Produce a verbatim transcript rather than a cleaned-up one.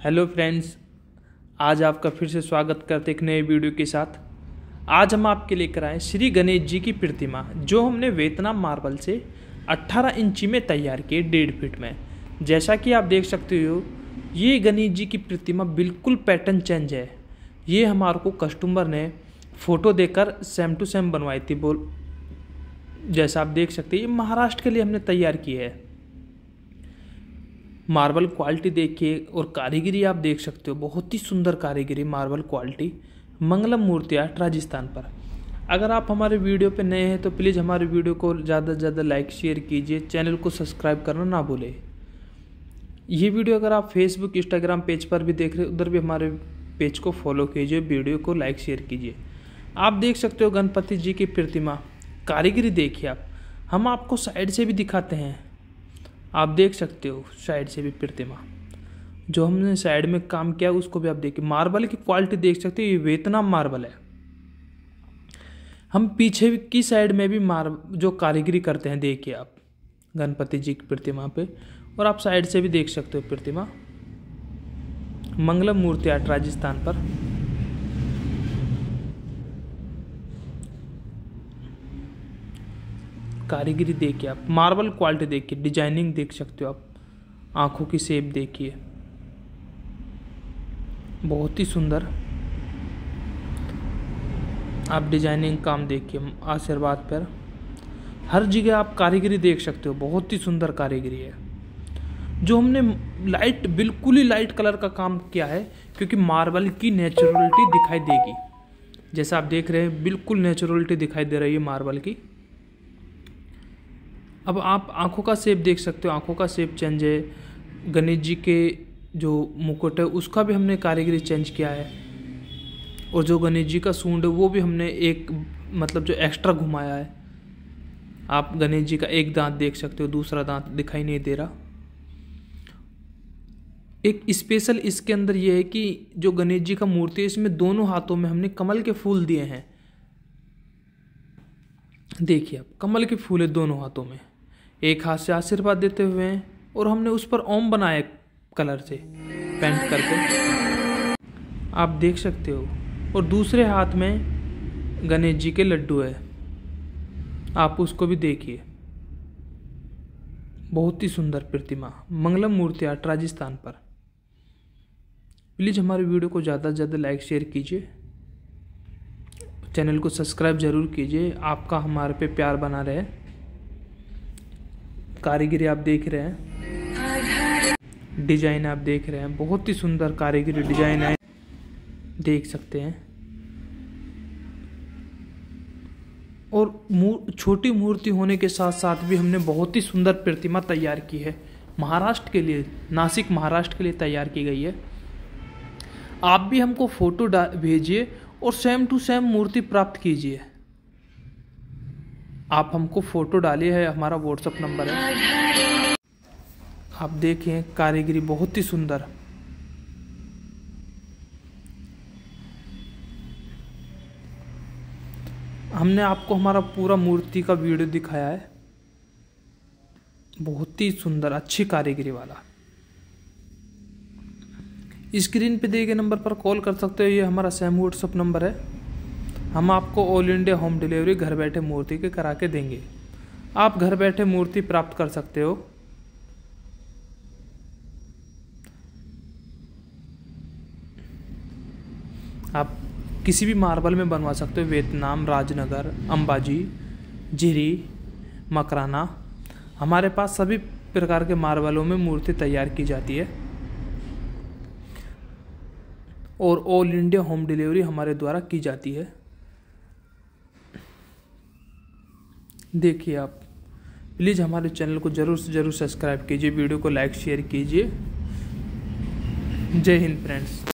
Hello friends, आज आपका फिर से स्वागत करते एक नए वीडियो के साथ। आज हम आपके लेकर आए श्री गणेश जी की प्रतिमा, जो हमने वियतनाम मार्बल से अट्ठारह इंची में तैयार की, डेढ़ फीट में। जैसा कि आप देख सकते हो, ये गणेश जी की प्रतिमा बिल्कुल पैटर्न चेंज है। ये हमारे को कस्टमर ने फ़ोटो देकर सेम टू सेम बनवाई थी। बोल जैसा आप देख सकते हैं, ये महाराष्ट्र के लिए हमने तैयार की है। मार्बल क्वालिटी देखिए और कारीगरी आप देख सकते हो, बहुत ही सुंदर कारीगरी, marble quality. Mangalam Murti art, Rajasthan पर। अगर आप हमारे वीडियो पे नए हैं तो प्लीज़ हमारे वीडियो को ज़्यादा से ज़्यादा लाइक शेयर कीजिए, चैनल को सब्सक्राइब करना ना भूलें। ये वीडियो अगर आप फेसबुक इंस्टाग्राम पेज पर भी देख रहे हो, उधर भी हमारे पेज को फॉलो कीजिए, वीडियो को लाइक शेयर कीजिए। आप देख सकते हो गणपति जी की प्रतिमा, कारीगरी देखिए आप। हम आपको साइड से भी दिखाते हैं, आप देख सकते हो साइड से भी प्रतिमा जो हमने साइड में काम किया उसको भी आप देखिए। मार्बल की क्वालिटी देख सकते हो, ये वियतनाम मार्बल है। हम पीछे की साइड में भी मार्बल जो कारीगरी करते हैं देखिए आप, गणपति जी की प्रतिमा पे। और आप साइड से भी देख सकते हो प्रतिमा। मंगलम मूर्ति आर्ट, राजस्थान पर। कारीगरी देखिए आप, मार्बल क्वालिटी देखिए, डिजाइनिंग देख सकते हो आप, आंखों की शेप देखिए, बहुत ही सुंदर। आप डिजाइनिंग काम देखिए, आशीर्वाद पर हर जगह आप कारीगरी देख सकते हो, बहुत ही सुंदर कारीगरी है। जो हमने लाइट, बिल्कुल ही लाइट कलर का काम किया है, क्योंकि मार्बल की नेचुरलिटी दिखाई देगी। जैसा आप देख रहे हैं, बिल्कुल नेचुरलिटी दिखाई दे रही है मार्बल की। अब आप आंखों का शेप देख सकते हो, आंखों का शेप चेंज है। गणेश जी के जो मुकुट है उसका भी हमने कारीगरी चेंज किया है। और जो गणेश जी का सूंड है वो भी हमने एक मतलब जो एक्स्ट्रा घुमाया है। आप गणेश जी का एक दांत देख सकते हो, दूसरा दांत दिखाई नहीं दे रहा। एक स्पेशल इसके अंदर ये है कि जो गणेश जी का मूर्ति है, इसमें दोनों हाथों में हमने कमल के फूल दिए हैं। देखिए आप, कमल के फूल है दोनों हाथों में, एक हाथ से आशीर्वाद देते हुए हैं। और हमने उस पर ओम बनाया कलर से पेंट करके, आप देख सकते हो। और दूसरे हाथ में गणेश जी के लड्डू है, आप उसको भी देखिए। बहुत ही सुंदर प्रतिमा, मंगलम मूर्ति आर्ट, राजस्थान पर। प्लीज़ हमारे वीडियो को ज़्यादा से ज़्यादा लाइक शेयर कीजिए, चैनल को सब्सक्राइब जरूर कीजिए। आपका हमारे पे प्यार बना रहे। कारीगरी आप देख रहे हैं, डिजाइन आप देख रहे हैं, बहुत ही सुंदर कारीगरी डिजाइन है, देख सकते हैं। और छोटी मूर्ति होने के साथ साथ भी हमने बहुत ही सुंदर प्रतिमा तैयार की है। महाराष्ट्र के लिए, नासिक महाराष्ट्र के लिए तैयार की गई है। आप भी हमको फोटो भेजिए और सेम टू सेम मूर्ति प्राप्त कीजिए। आप हमको फोटो डालिए, है हमारा व्हाट्सएप नंबर है। आप देखें कारीगरी बहुत ही सुंदर। हमने आपको हमारा पूरा मूर्ति का वीडियो दिखाया है, बहुत ही सुंदर, अच्छी कारीगरी वाला। स्क्रीन पे दिए गए नंबर पर कॉल कर सकते हो, ये हमारा सेम व्हाट्सएप नंबर है। हम आपको ऑल इंडिया होम डिलीवरी घर बैठे मूर्ति के करा के देंगे। आप घर बैठे मूर्ति प्राप्त कर सकते हो। आप किसी भी मार्बल में बनवा सकते हो, वियतनाम, राजनगर, अंबाजी, झिरी, मकराना। हमारे पास सभी प्रकार के मार्बलों में मूर्ति तैयार की जाती है। और ऑल इंडिया होम डिलीवरी हमारे द्वारा की जाती है। देखिए आप, प्लीज़ हमारे चैनल को जरूर से जरूर सब्सक्राइब कीजिए, वीडियो को लाइक शेयर कीजिए। जय हिंद फ्रेंड्स।